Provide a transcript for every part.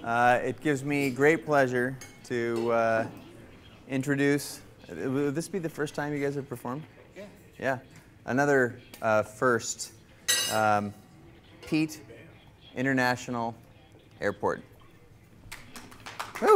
It gives me great pleasure to introduce. Will this be the first time you guys have performed? Yeah. Yeah. Another first. Pete International Airport. Woo!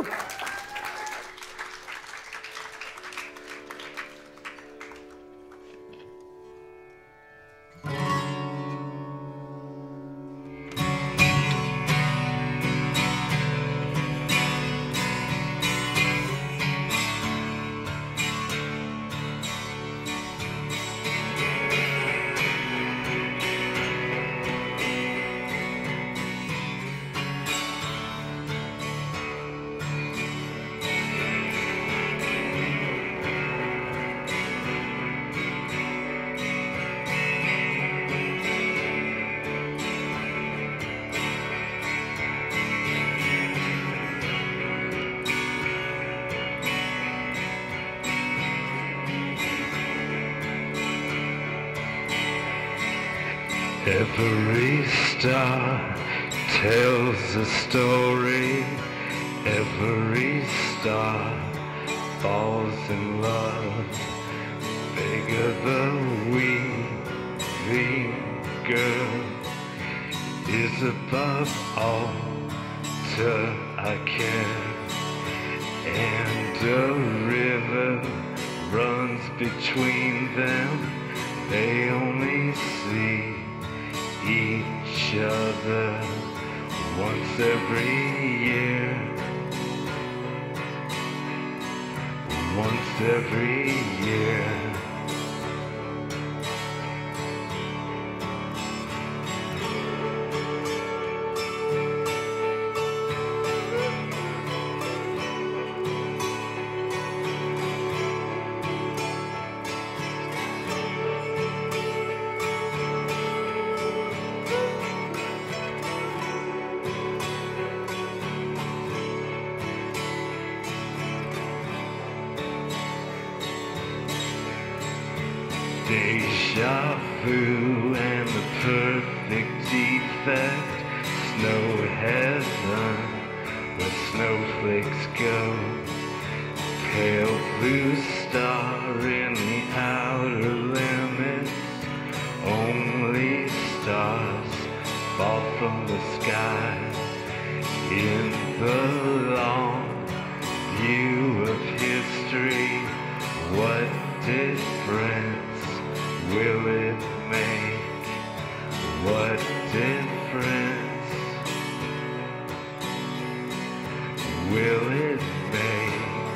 Every star tells a story. Every star falls in love. Bigger the weaving girl is above all till I can. And a river runs between them. They only see each other once every year. Once every year. Deja vu and the perfect defect. Snow heaven where snowflakes go. Pale blue star in the outer limits. Only stars fall from the sky. In the long view of history, what difference will it make? What difference will it make?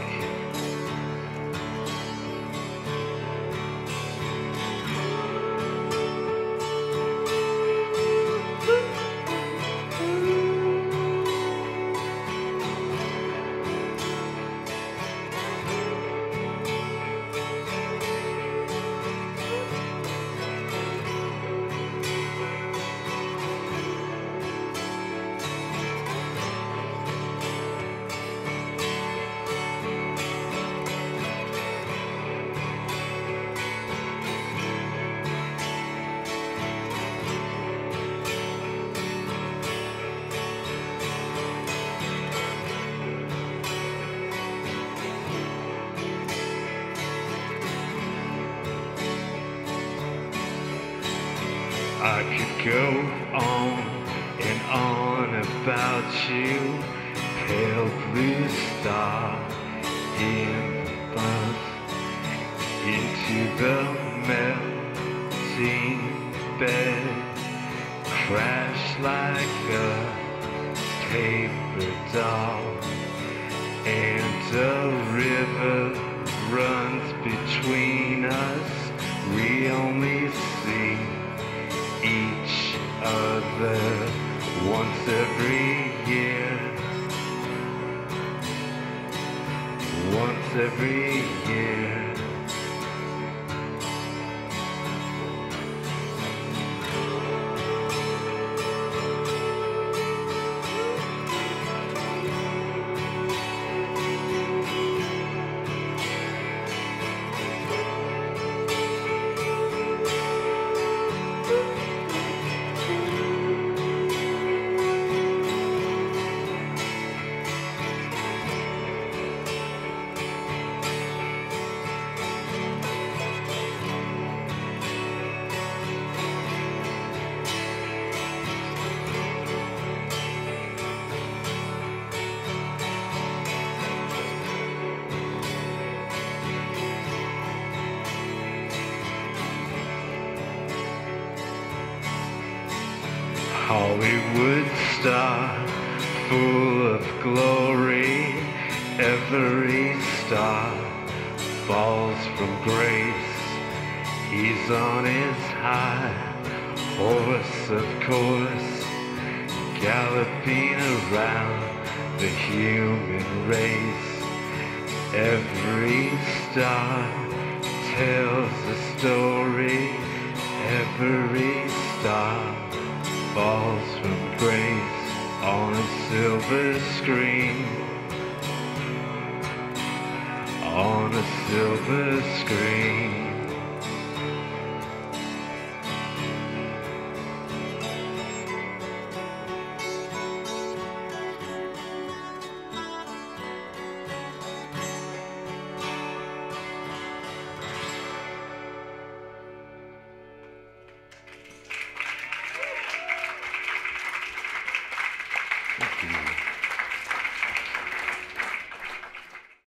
I could go on and on about you, pale blue star in the bus, into the melting bed, crash like a paper doll, and a river runs between us. We only see each other once every year. Once every year. Hollywood star, full of glory. Every star falls from grace. He's on his high horse, of course, galloping around the human race. Every star tells a story. Every star falls from grace on a silver screen. On a silver screen.